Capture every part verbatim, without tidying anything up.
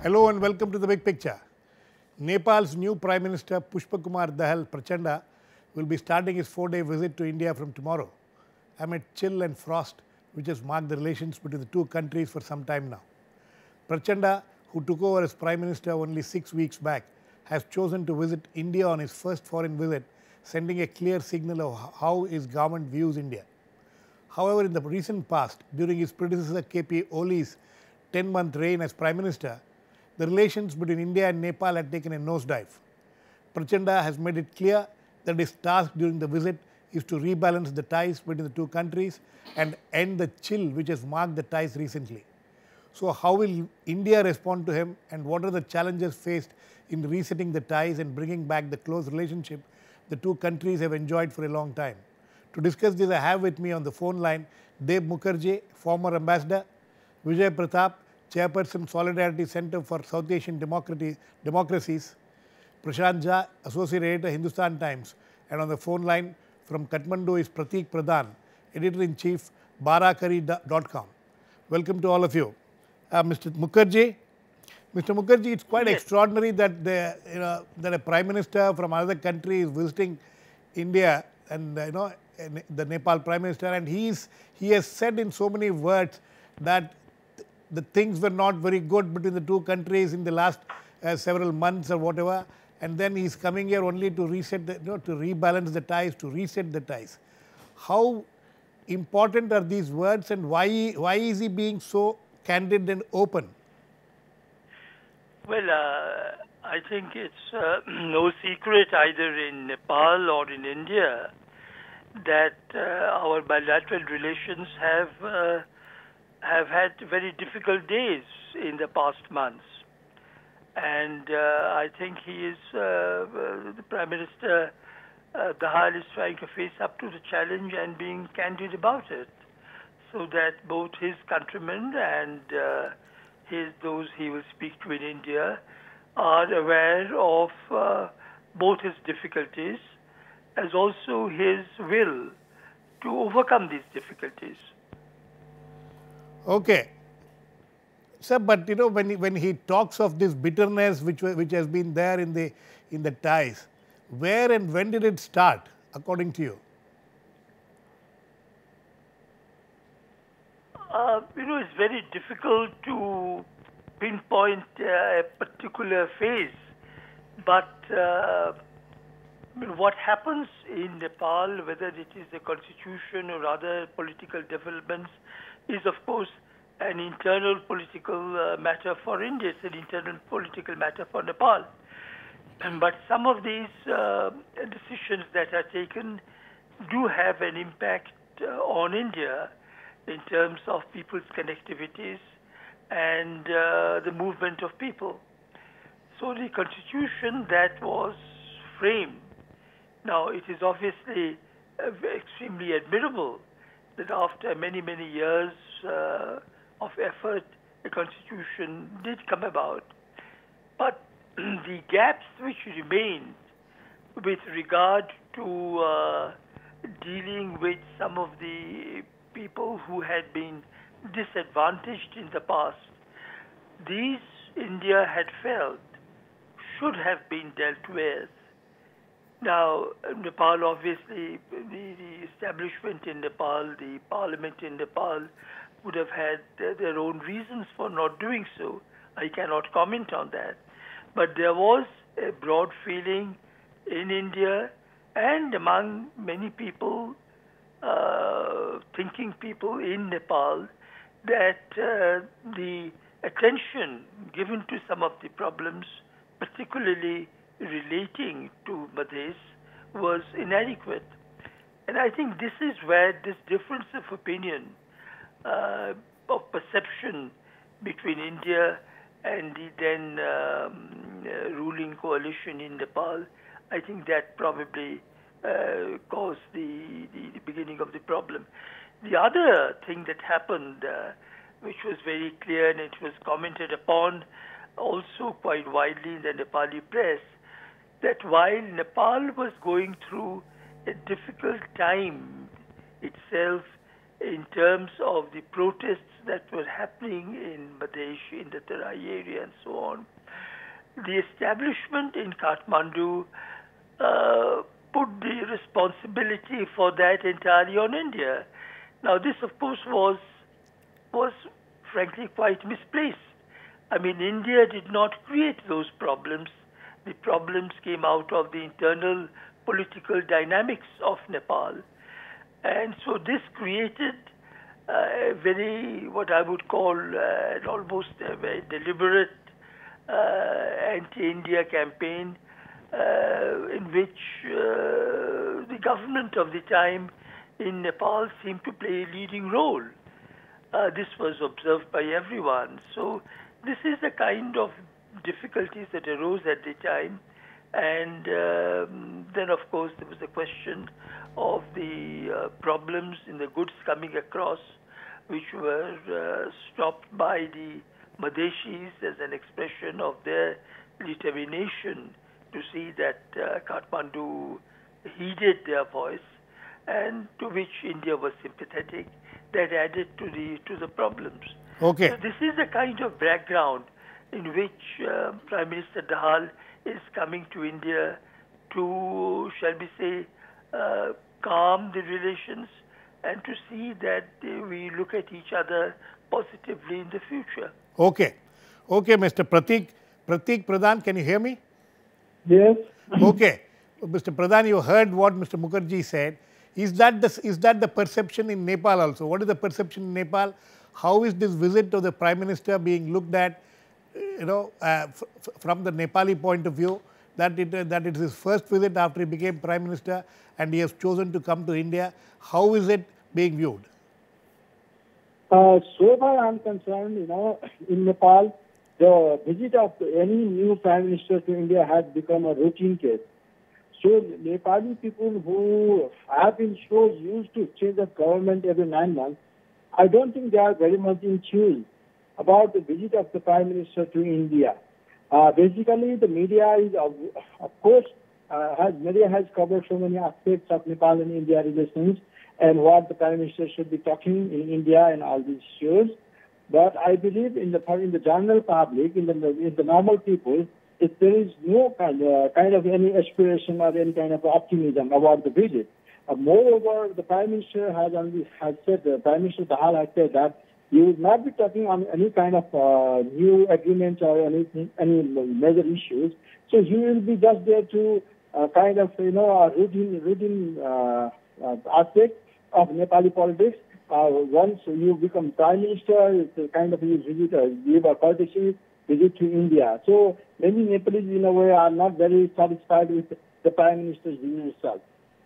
Hello and welcome to The Big Picture. Nepal's new Prime Minister Pushpakumar Dahal Prachanda will be starting his four-day visit to India from tomorrow amid chill and frost which has marked the relations between the two countries for some time now. Prachanda, who took over as Prime Minister only six weeks back, has chosen to visit India on his first foreign visit, sending a clear signal of how his government views India. However, in the recent past, during his predecessor K P Oli's ten-month reign as Prime Minister, the relations between India and Nepal had taken a nosedive. Prachanda has made it clear that his task during the visit is to rebalance the ties between the two countries and end the chill which has marked the ties recently. So how will India respond to him, and what are the challenges faced in resetting the ties and bringing back the close relationship the two countries have enjoyed for a long time? To discuss this, I have with me on the phone line Deb Mukherjee, former ambassador, Vijay Pratap, Chairperson, Solidarity Center for South Asian Democracies, Prashant Jha, Associate Editor, Hindustan Times, and on the phone line from Kathmandu is Prateek Pradhan, Editor-in-Chief, Barakari dot com. Welcome to all of you. Uh, Mister Mukherjee, Mister Mukherjee, it's quite yes. extraordinary that the, you know, that a Prime Minister from another country is visiting India, and you know the Nepal Prime Minister, and he's he has said in so many words that the things were not very good between the two countries in the last uh, several months or whatever, and then he's coming here only to reset, the, you know, to rebalance the ties, to reset the ties. How important are these words, and why why is he being so candid and open? Well, uh, I think it's uh, no secret either in Nepal or in India that uh, our bilateral relations have uh, have had very difficult days in the past months. And uh, I think he is, uh, uh, the Prime Minister uh, Dahal is trying to face up to the challenge and being candid about it, so that both his countrymen and uh, his those he will speak to in India are aware of uh, both his difficulties as also his will to overcome these difficulties. Okay, sir, but you know when he, when he talks of this bitterness which which has been there in the in the ties, where and when did it start, according to you? Uh, you know, it's very difficult to pinpoint uh, a particular phase, but uh, what happens in Nepal, whether it is the constitution or other political developments, is of course an internal political uh, matter for India. It's an internal political matter for Nepal. But some of these uh, decisions that are taken do have an impact uh, on India in terms of people's connectivities and uh, the movement of people. So the constitution that was framed, now it is obviously uh, extremely admirable that after many, many years uh, of effort, a constitution did come about. But the gaps which remained with regard to uh, dealing with some of the people who had been disadvantaged in the past, these India had felt should have been dealt with. Now, Nepal, obviously, the, the establishment in Nepal, the parliament in Nepal would have had their, their own reasons for not doing so. I cannot comment on that. But there was a broad feeling in India and among many people, uh, thinking people in Nepal, that uh, the attention given to some of the problems, particularly relating to Madhes, was inadequate. And I think this is where this difference of opinion, uh, of perception between India and the then um, uh, ruling coalition in Nepal, I think that probably uh, caused the, the, the beginning of the problem. The other thing that happened, uh, which was very clear and it was commented upon also quite widely in the Nepali press, that while Nepal was going through a difficult time itself in terms of the protests that were happening in Madhesh, in the Tarai area and so on. The establishment in Kathmandu uh, put the responsibility for that entirely on India. Now this of course was, was frankly quite misplaced. I mean, India did not create those problems. The problems came out of the internal political dynamics of Nepal. And so this created uh, a very, what I would call uh, almost a very deliberate uh, anti-India campaign uh, in which uh, the government of the time in Nepal seemed to play a leading role. Uh, this was observed by everyone. So this is the kind of difficulties that arose at the time. And um, then, of course, there was the question of the uh, problems in the goods coming across, which were uh, stopped by the Madheshis as an expression of their determination to see that uh, Kathmandu heeded their voice, and to which India was sympathetic. That added to the to the problems. Okay. So this is the kind of background in which uh, Prime Minister Dahal is coming to India to, shall we say, uh, calm the relations and to see that uh, we look at each other positively in the future. Okay. Okay, Mister Pratik. Pratik Pradhan, can you hear me? Yes. Okay. Mister Pradhan, you heard what Mister Mukherjee said. Is that, the, is that the perception in Nepal also? What is the perception in Nepal? How is this visit of the Prime Minister being looked at, you know, uh, from the Nepali point of view, that it, uh, that it is his first visit after he became Prime Minister and he has chosen to come to India? How is it being viewed? Uh, so far I'm concerned, you know, in Nepal, the visit of any new Prime Minister to India has become a routine case. So Nepali people who have been so used to change of government every nine months, I don't think they are very much in tune about the visit of the Prime Minister to India. Uh, basically, the media is, of, of course, uh, has, media has covered so many aspects of Nepal and India relations and what the Prime Minister should be talking in India and all these issues. But I believe in the in the general public, in the in the normal people, if there is no kind of, kind of any aspiration or any kind of optimism about the visit. Uh, moreover, the Prime Minister has only has said, the Prime Minister Dahal has said that he will not be talking on any kind of uh, new agreements or anything, any major issues. So he will be just there to uh, kind of, you know, a routine, routine uh, uh, aspect of Nepali politics. Uh, once you become Prime Minister, it's a kind of you visit, uh, give a courtesy visit to India. So many Nepalese, in a way, are not very satisfied with the Prime Minister's visit itself.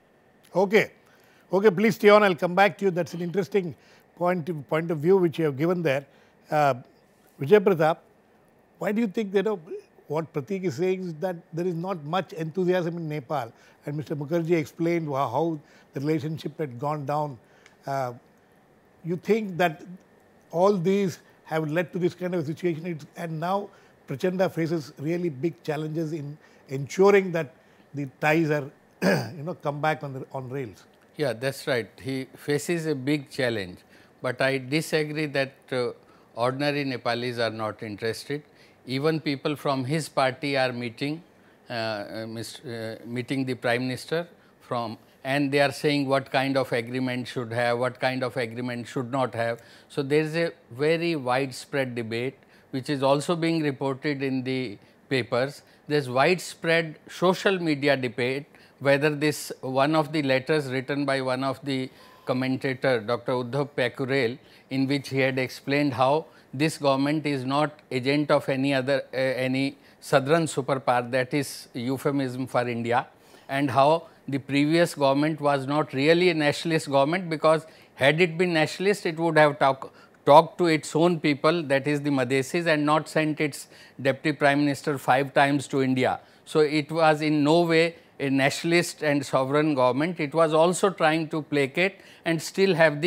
Okay. Okay, please stay on. I'll come back to you. That's an interesting point of, point of view which you have given there. Uh, Vijay Pratap, why do you think that, you know, what Pratik is saying is that there is not much enthusiasm in Nepal? And Mister Mukherjee explained how, how the relationship had gone down. Uh, you think that all these have led to this kind of situation, it's, and now Prachanda faces really big challenges in ensuring that the ties are, you know, come back on the, on rails. Yeah, that's right. He faces a big challenge, but I disagree that uh, ordinary Nepalis are not interested. Even people from his party are meeting, uh, uh, uh, meeting the Prime Minister from, and they are saying what kind of agreement should have, what kind of agreement should not have. So there is a very widespread debate, which is also being reported in the papers. There is widespread social media debate whether this one of the letters written by one of the commentator, Doctor Uddhav Pakurel, in which he had explained how this government is not agent of any other uh, any southern superpower, that is euphemism for India, and how the previous government was not really a nationalist government, because had it been nationalist, it would have talk, talked to its own people, that is the Madhesis, and not sent its deputy prime minister five times to India. So it was in no way a nationalist and sovereign government. It was also trying to placate and still have the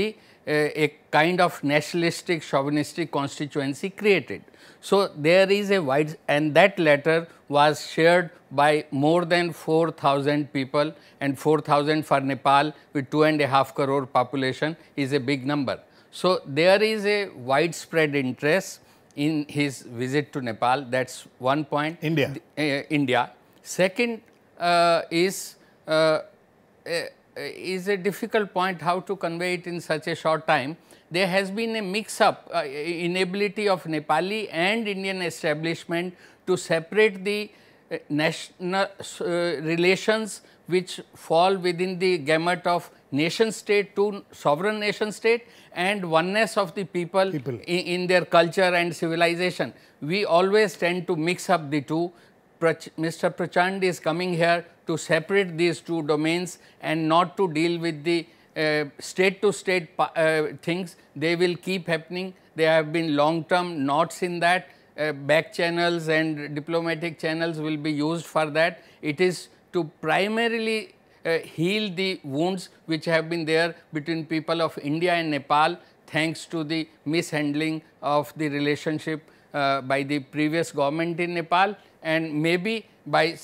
a, a kind of nationalistic, chauvinistic constituency created. So, there is a wide, and that letter was shared by more than four thousand people, and four thousand for Nepal with two and a half crore population is a big number. So, there is a widespread interest in his visit to Nepal. That is one point. India. Uh, India. Second uh, is uh, uh, is a difficult point how to convey it in such a short time. There has been a mix up uh, inability of Nepali and Indian establishment to separate the uh, national uh, relations which fall within the gamut of nation state to sovereign nation state and oneness of the people, people. In, in their culture and civilization. We always tend to mix up the two. Mister Prachand is coming here to separate these two domains and not to deal with the uh, state to state uh, things. They will keep happening. There have been long term knots in that. Uh, back channels and diplomatic channels will be used for that. It is to primarily uh, heal the wounds which have been there between people of India and Nepal, thanks to the mishandling of the relationship uh, by the previous government in Nepal, and maybe by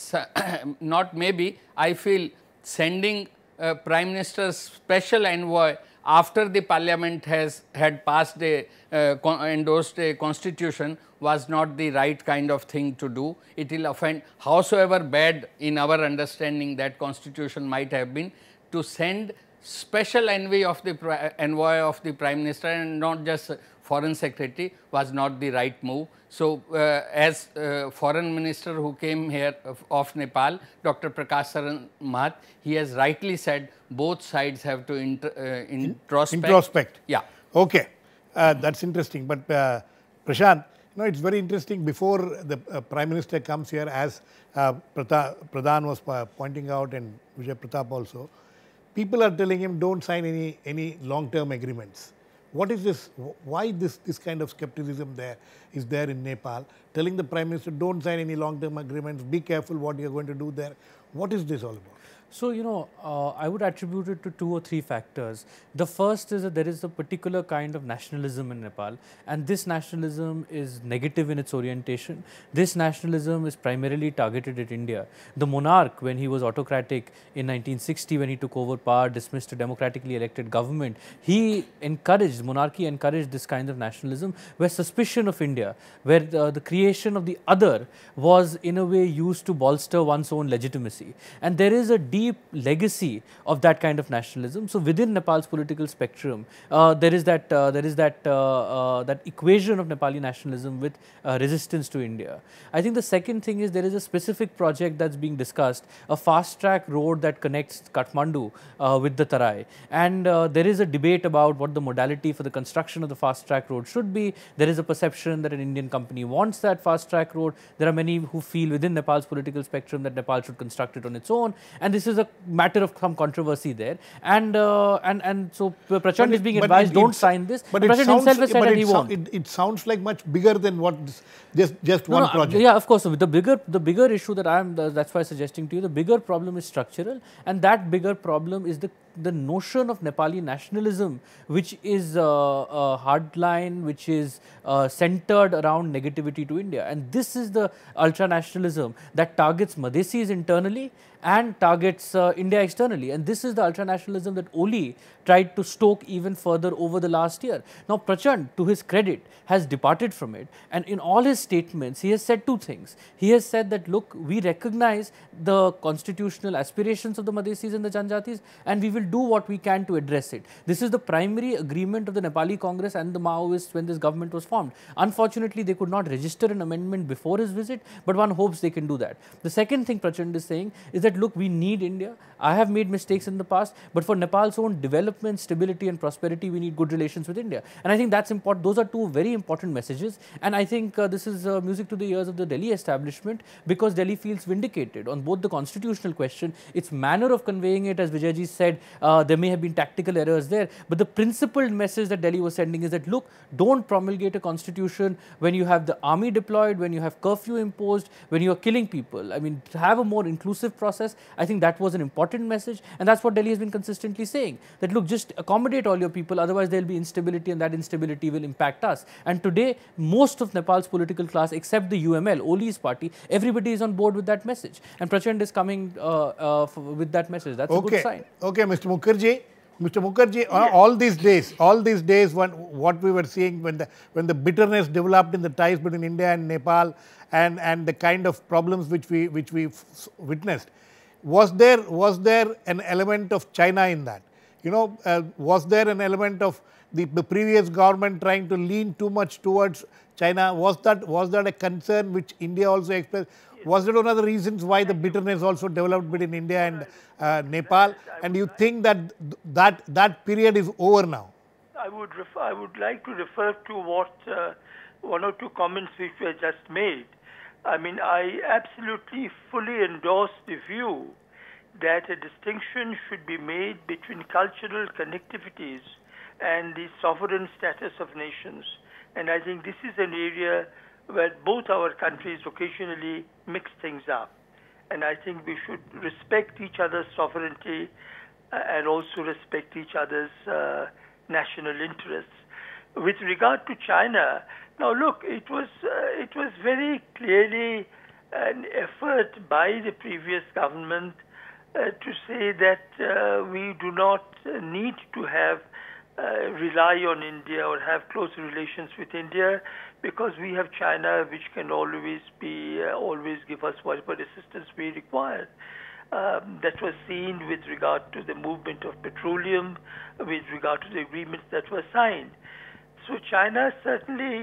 not maybe I feel sending uh, Prime Minister's special envoy after the parliament has had passed a uh, endorsed a constitution was not the right kind of thing to do. It will offend, howsoever bad in our understanding that constitution might have been, to send special envoy of the envoy of the Prime Minister and not just foreign secretary was not the right move. So, uh, as uh, foreign minister who came here of, of Nepal, Doctor Prakash Saran Mahat, he has rightly said both sides have to inter, uh, introspect. Introspect. Yeah. Okay, uh, that's interesting. But uh, Prashant, you know, it's very interesting. Before the uh, Prime Minister comes here, as uh, Prata, Pradhan was uh, pointing out, and Vijay Pratap also, people are telling him don't sign any any long-term agreements. What is this? Why this this kind of skepticism there is there in Nepal? Telling the Prime Minister don't sign any long-term agreements. Be careful what you are going to do there. What is this all about? So, you know, uh, I would attribute it to two or three factors. The first is that there is a particular kind of nationalism in Nepal, and this nationalism is negative in its orientation. This nationalism is primarily targeted at India. The monarch, when he was autocratic in nineteen sixty, when he took over power, dismissed a democratically elected government, he encouraged, monarchy encouraged this kind of nationalism, where suspicion of India, where the, the creation of the other was in a way used to bolster one's own legitimacy. And there is a deep deep legacy of that kind of nationalism. So, within Nepal's political spectrum, uh, there is that uh, there is that uh, uh, that equation of Nepali nationalism with uh, resistance to India. I think the second thing is there is a specific project that's being discussed, a fast track road that connects Kathmandu uh, with the Tarai, and uh, there is a debate about what the modality for the construction of the fast track road should be. There is a perception that an Indian company wants that fast track road. There are many who feel within Nepal's political spectrum that Nepal should construct it on its own, and this is a matter of some controversy there. And uh, and and so Prachand is being advised, don't sign this. But Prachand himself has said that he won't. It, it sounds like much bigger than what this, just just no, one no, project. Yeah, of course. So the bigger the bigger issue that I am that's why I'm suggesting to you, the bigger problem is structural, and that bigger problem is the the notion of Nepali nationalism, which is uh, a hardline, which is uh, centered around negativity to India. And this is the ultra-nationalism that targets Madhesis internally and targets uh, India externally. And this is the ultra-nationalism that Oli tried to stoke even further over the last year. Now, Prachand, to his credit, has departed from it. And in all his statements, he has said two things. He has said that, look, we recognize the constitutional aspirations of the Madhesis and the Janjatis, and we will do what we can to address it. This is the primary agreement of the Nepali Congress and the Maoists when this government was formed. Unfortunately, they could not register an amendment before his visit, but one hopes they can do that. The second thing Prachand is saying is that, look, we need India. I have made mistakes in the past, but for Nepal's own development, stability and prosperity, we need good relations with India. And I think that's important. Those are two very important messages. And I think uh, this is uh, music to the ears of the Delhi establishment, because Delhi feels vindicated on both the constitutional question, its manner of conveying it, as Vijayji said, Uh, there may have been tactical errors there, but the principled message that Delhi was sending is that, look, don't promulgate a constitution when you have the army deployed, when you have curfew imposed, when you are killing people. I mean, to have a more inclusive process, I think that was an important message, and that's what Delhi has been consistently saying, that look, just accommodate all your people, otherwise there will be instability, and that instability will impact us. And today, most of Nepal's political class, except the U M L, Oli's party, everybody is on board with that message. And Prachand is coming uh, uh, with that message. That's okay. a good sign. Okay, Mister Mukherjee. Mister Mukherjee, uh, all these days, all these days, when, what we were seeing when the when the bitterness developed in the ties between India and Nepal, and and the kind of problems which we which we witnessed, was there was there an element of China in that? You know, uh, was there an element of the, the previous government trying to lean too much towards China? Was that was that a concern which India also expressed? Was it one of the reasons why the bitterness also developed between India and uh, Nepal? And you think that that that period is over now? I would refer, I would like to refer to what uh, one or two comments which were just made. I mean, I absolutely fully endorse the view that a distinction should be made between cultural connectivities and the sovereign status of nations. And I think this is an area where both our countries occasionally mix things up. And I think we should respect each other's sovereignty uh, and also respect each other's uh, national interests. With regard to China, now look, it was, uh, it was very clearly an effort by the previous government uh, to say that uh, we do not need to have Uh, rely on India or have close relations with India, because we have China, which can always be uh, always give us whatever assistance we require. Um, that was seen with regard to the movement of petroleum, with regard to the agreements that were signed. So China certainly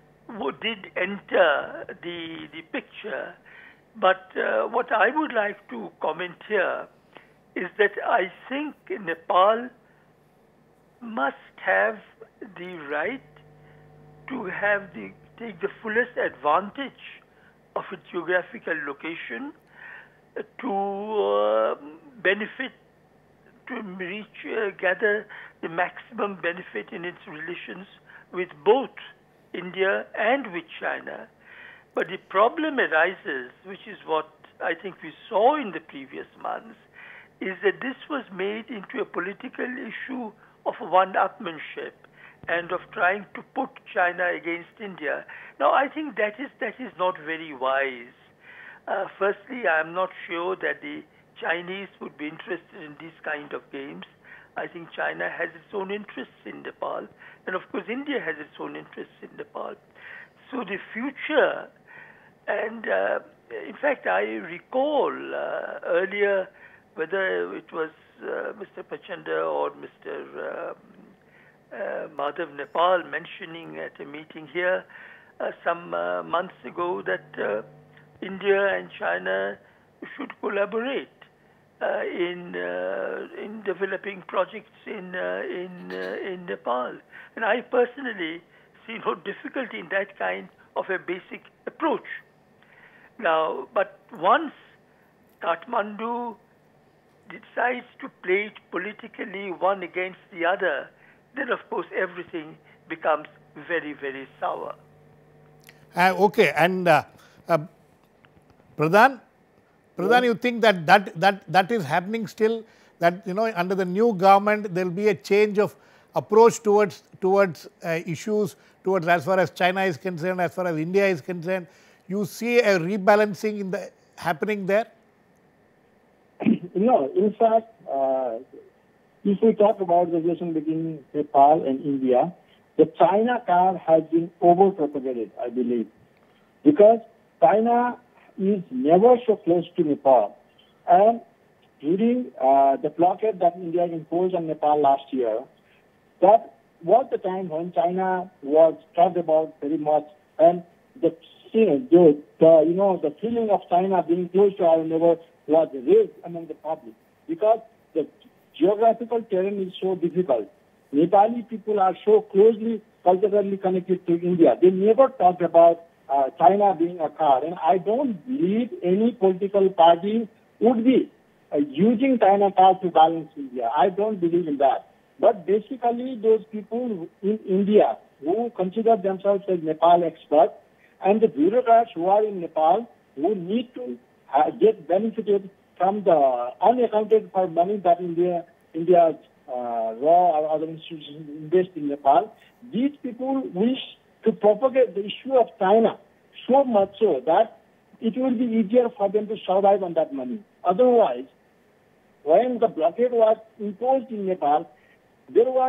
did enter the the picture. But uh, what I would like to comment here is that I think Nepal must have the right to have the take the fullest advantage of its geographical location to uh, benefit, to reach, uh, gather the maximum benefit in its relations with both India and with China. But the problem arises, which is what I think we saw in the previous months, is that this was made into a political issue of one-upmanship and of trying to put China against India. Now, I think that is that is not very wise. Uh, firstly, I am not sure that the Chinese would be interested in these kind of games. I think China has its own interests in Nepal, and of course India has its own interests in Nepal. So the future, and uh, in fact I recall uh, earlier, whether it was uh, Mister Prachanda or Mister Uh, uh, Madhav Nepal mentioning at a meeting here uh, some uh, months ago that uh, India and China should collaborate uh, in uh, in developing projects in uh, in uh, in Nepal, and I personally see no difficulty in that kind of a basic approach. Now, but once Kathmandu decides to play it politically one against the other, then of course everything becomes very, very sour. Uh, okay, and uh, uh, Pradhan, Pradhan, you think that, that that that is happening still? That, you know, under the new government there will be a change of approach towards towards uh, issues, towards as far as China is concerned, as far as India is concerned. You see a rebalancing in the happening there? No, in fact, uh, if we talk about the relation between Nepal and India, the China card has been over-propagated, I believe, because China is never so close to Nepal. And during uh, the blockade that India imposed on Nepal last year, that was the time when China was talked about very much, and the you know, the, the, you know, the feeling of China being close to our neighbor was raised among the public, because the geographical terrain is so difficult. Nepali people are so closely culturally connected to India. They never talked about uh, China being a card. And I don't believe any political party would be uh, using China card to balance India. I don't believe in that. But basically, those people in India who consider themselves as Nepal experts and the bureaucrats who are in Nepal who need to uh, get benefited from the unaccounted for money that India, India's uh, raw or other institutions invest in Nepal, these people wish to propagate the issue of China so much so that it will be easier for them to survive on that money. Otherwise, when the blockade was imposed in Nepal, there was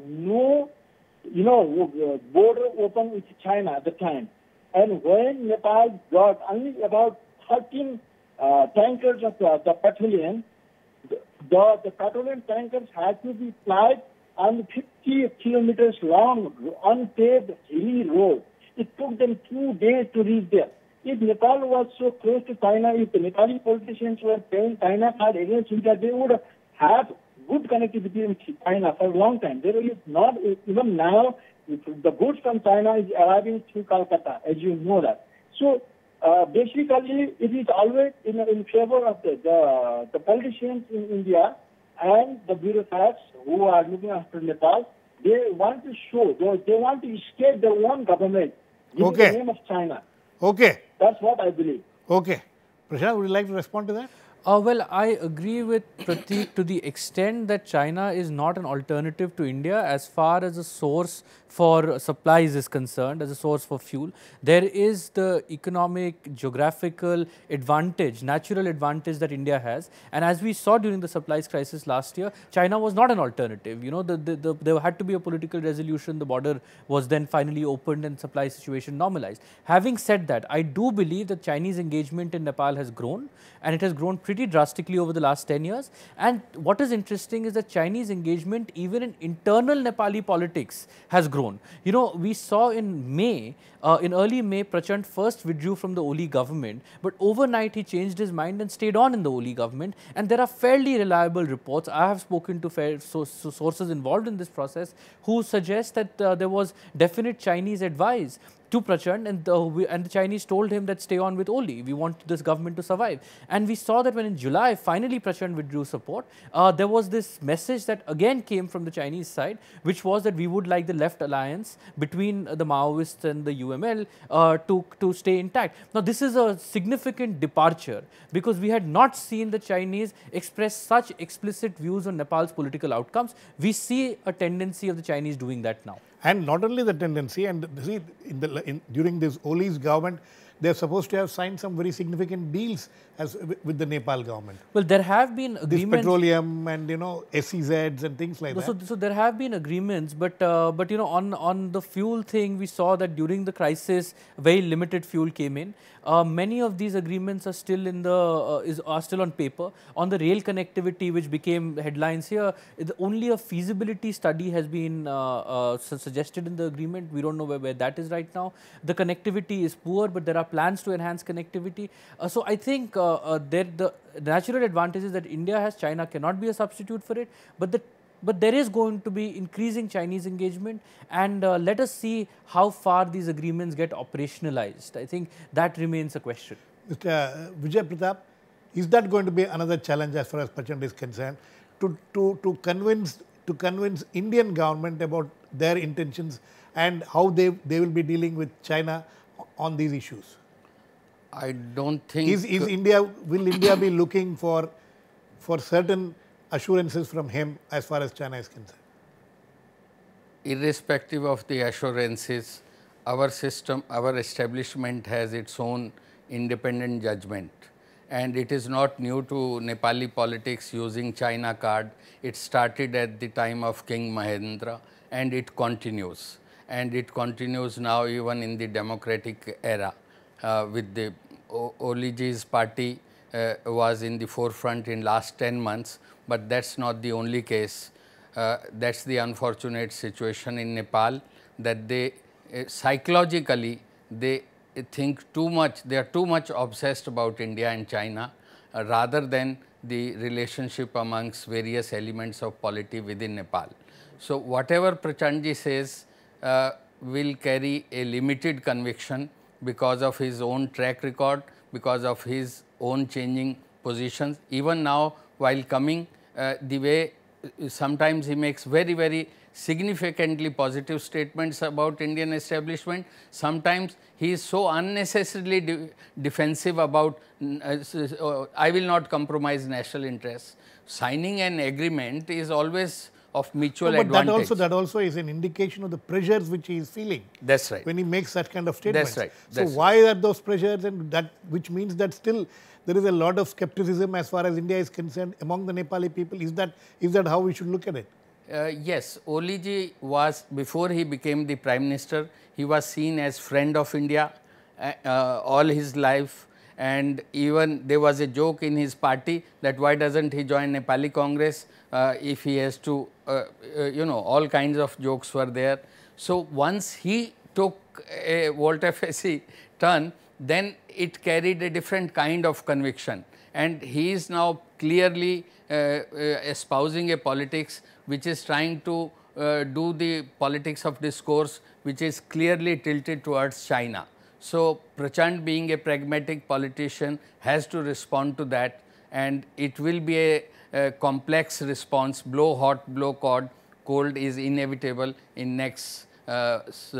no, you know, border open with China at the time. And when Nepal got only about thirteen uh, tankers of the, the petroleum, the, the, the petroleum tankers had to be plied on fifty kilometers long, unpaved, hilly road. It took them two days to reach there. If Nepal was so close to China, if the Nepali politicians were paying China card against India, they would have good connectivity with China for a long time. There is not, even now, the goods from China is arriving through Calcutta, as you know that. So, uh, basically, it is always in, in favor of the, the, the politicians in India and the bureaucrats who are looking after Nepal. They want to show, they, they want to escape their own government in Okay. the name of China. Okay. That's what I believe. Okay. Prashant, would you like to respond to that? Uh, well, I agree with Prateek to the extent that China is not an alternative to India as far as a source for supplies is concerned, as a source for fuel. There is the economic, geographical advantage, natural advantage that India has. And as we saw during the supplies crisis last year, China was not an alternative. You know, the, the, the, there had to be a political resolution. The border was then finally opened and supply situation normalized. Having said that, I do believe that Chinese engagement in Nepal has grown, and it has grown pretty drastically over the last ten years. And what is interesting is that Chinese engagement even in internal Nepali politics has grown. You know, we saw in May, uh, in early May, Prachand first withdrew from the Oli government, but overnight he changed his mind and stayed on in the Oli government. And there are fairly reliable reports. I have spoken to fair so, so sources involved in this process who suggest that uh, there was definite Chinese advice to Prachand, and the, we, and the Chinese told him that stay on with Oli, we want this government to survive. And we saw that when in July, finally Prachand withdrew support, uh, there was this message that again came from the Chinese side, which was that we would like the left alliance between uh, the Maoists and the U M L uh, to, to stay intact. Now, this is a significant departure because we had not seen the Chinese express such explicit views on Nepal's political outcomes. We see a tendency of the Chinese doing that now. And not only the tendency, and see, in the, in, during this Oli's government, they are supposed to have signed some very significant deals as with the Nepal government. Well, there have been This agreements. petroleum and, you know, S E Zs and things like So, that. so there have been agreements, but uh, but you know, on on the fuel thing, we saw that during the crisis, very limited fuel came in. Uh, many of these agreements are still in the uh, is are still on paper. On the rail connectivity, which became headlines here, it, only a feasibility study has been uh, uh, su suggested in the agreement. We don't know where, where that is right now. The connectivity is poor, but there are plans to enhance connectivity. Uh, so I think uh, uh, there the natural advantages that India has, China cannot be a substitute for it, but the But there is going to be increasing Chinese engagement, and uh, let us see how far these agreements get operationalized. I think that remains a question. Mister Vijay Pratap, is that going to be another challenge as far as Prachand is concerned, to, to, to, convince, to convince Indian government about their intentions and how they, they will be dealing with China on these issues? I don't think... Is, is India, will India be looking for, for certain assurances from him as far as China is concerned? Irrespective of the assurances, our system, our establishment has its own independent judgment. And it is not new to Nepali politics using China card. It started at the time of King Mahendra, and it continues. And it continues now even in the democratic era uh, with the Oliji's party uh, was in the forefront in last ten months. But that's not the only case. Uh, that's the unfortunate situation in Nepal, that they uh, psychologically they uh, think too much, they are too much obsessed about India and China uh, rather than the relationship amongst various elements of polity within Nepal. So, whatever Prachandji says uh, will carry a limited conviction because of his own track record, because of his own changing positions. Even now, while coming, uh, the way uh, sometimes he makes very, very significantly positive statements about Indian establishment. Sometimes he is so unnecessarily de defensive about uh, uh, I will not compromise national interests. Signing an agreement is always of mutual no, but advantage. that also that also is an indication of the pressures which he is feeling. That's right. When he makes such kind of statements. That's right. So That's why right. are those pressures, and that which means that still there is a lot of skepticism as far as India is concerned among the Nepali people. Is that is that how we should look at it? Uh, yes, Oliji was, before he became the Prime Minister, he was seen as friend of India uh, uh, all his life, and even there was a joke in his party that why doesn't he join Nepali Congress uh, if he has to, uh, uh, you know, all kinds of jokes were there. So, once he took a volte-face turn, then it carried a different kind of conviction, and he is now clearly uh, uh, espousing a politics which is trying to uh, do the politics of discourse, which is clearly tilted towards China. So, Prachand, being a pragmatic politician, has to respond to that, and it will be a, a complex response. Blow hot, blow cold, cold is inevitable in next uh,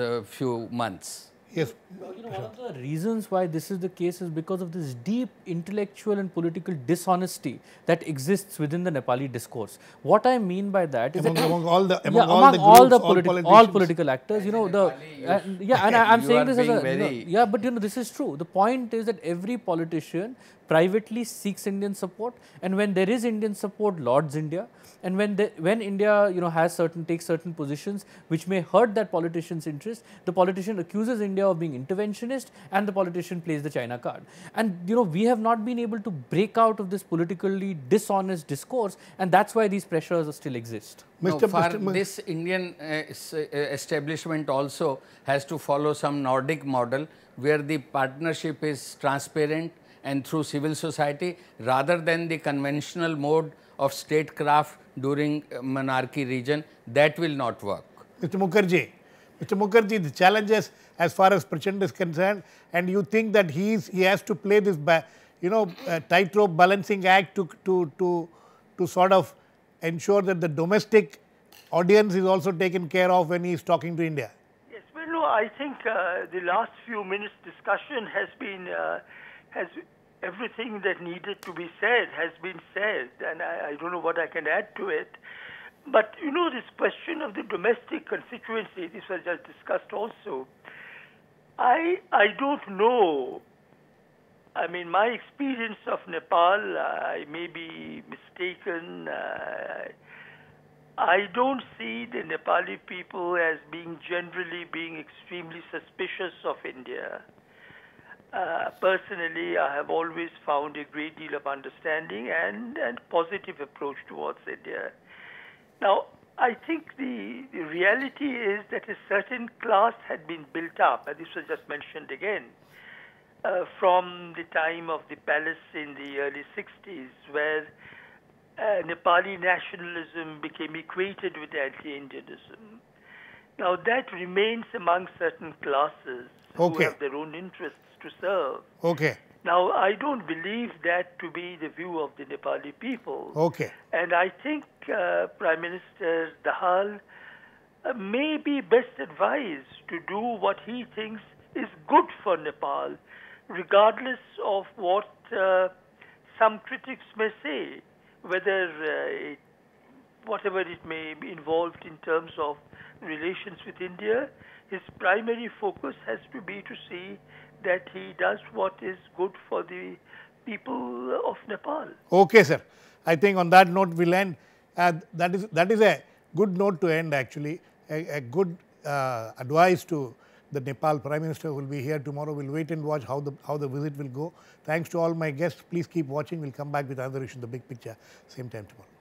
few months. Yes. You know, one of the reasons why this is the case is because of this deep intellectual and political dishonesty that exists within the Nepali discourse. What I mean by that is among, that among all the among, yeah, all, among the all groups, the all, politi all, all political actors, you know, the uh, yeah, and I, I'm you saying are this as a being you know, very- yeah, but you know, this is true. The point is that every politician privately seeks Indian support, and when there is Indian support, lauds India, and when the, when India you know has certain takes certain positions which may hurt that politician's interest, the politician accuses India of being interventionist, and the politician plays the China card. And you know we have not been able to break out of this politically dishonest discourse, and that's why these pressures still exist. No, Mister for Mister this Indian uh, s- uh, establishment also has to follow some Nordic model where the partnership is transparent and through civil society rather than the conventional mode of statecraft during uh, monarchy region. That will not work. Mister Mukherjee, Mister Mukherjee, the challenges as far as Prachand is concerned, and you think that he is he has to play this, ba you know, uh, tightrope balancing act to to to to sort of ensure that the domestic audience is also taken care of when he is talking to India. Yes, well, no, I think uh, the last few minutes discussion has been, uh, has everything that needed to be said has been said, and I, I don't know what I can add to it. But, you know, this question of the domestic constituency, this was just discussed also. I, I don't know. I mean, my experience of Nepal, I may be mistaken. Uh, I don't see the Nepali people as being generally being extremely suspicious of India. Uh, personally, I have always found a great deal of understanding and, and positive approach towards India. Now, I think the, the reality is that a certain class had been built up, and this was just mentioned again, uh, from the time of the palace in the early sixties, where uh, Nepali nationalism became equated with anti-Indianism. Now, that remains among certain classes who Okay. have their own interests to serve. Okay. Now, I don't believe that to be the view of the Nepali people. Okay. And I think uh, Prime Minister Dahal uh, may be best advised to do what he thinks is good for Nepal, regardless of what uh, some critics may say, whether uh, it, whatever it may be involved in terms of relations with India. His primary focus has to be to see that he does what is good for the people of Nepal. Okay, sir. I think on that note we'll end. Uh, that is that is a good note to end actually. A, a good uh, advice to the Nepal Prime Minister who will be here tomorrow. We'll wait and watch how the how the visit will go. Thanks to all my guests. Please keep watching. We'll come back with another issue in the big picture same time tomorrow.